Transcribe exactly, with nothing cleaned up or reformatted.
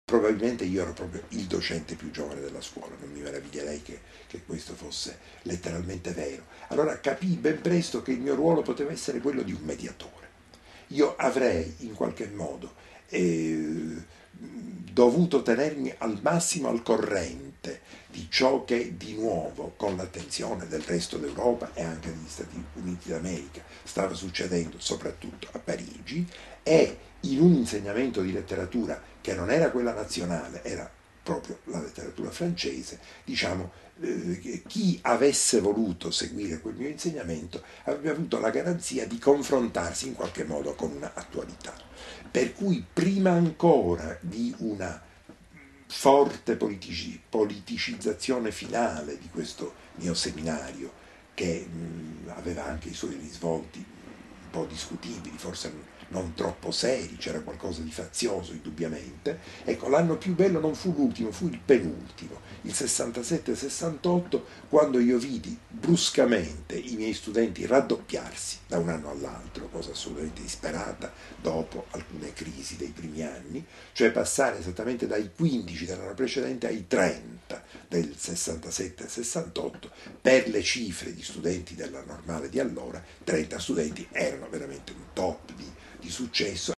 probabilmente io ero proprio il docente più giovane della scuola, non mi meraviglierei che, che questo fosse letteralmente vero. Allora capii ben presto che il mio ruolo poteva essere quello di un mediatore. Io avrei in qualche modo eh, dovuto tenermi al massimo al corrente di ciò che di nuovo, con l'attenzione del resto d'Europa e anche degli Stati Uniti d'America, stava succedendo soprattutto a Parigi, e in un insegnamento di letteratura che non era quella nazionale, era proprio la letteratura francese, diciamo, eh, chi avesse voluto seguire quel mio insegnamento avrebbe avuto la garanzia di confrontarsi in qualche modo con una attualità. Per cui prima ancora di una forte politici- politicizzazione finale di questo mio seminario, che mh, aveva anche i suoi risvolti un po' discutibili, forse non troppo seri, c'era qualcosa di fazioso indubbiamente. Ecco, l'anno più bello non fu l'ultimo, fu il penultimo, il sessantasette sessantotto, quando io vidi bruscamente i miei studenti raddoppiarsi da un anno all'altro, cosa assolutamente disperata dopo alcune crisi dei primi anni, cioè passare esattamente dai quindici dell'anno precedente ai trenta del sessantasette sessantotto. Per le cifre di studenti della normale di allora, trenta studenti erano veramente un top di, di successo,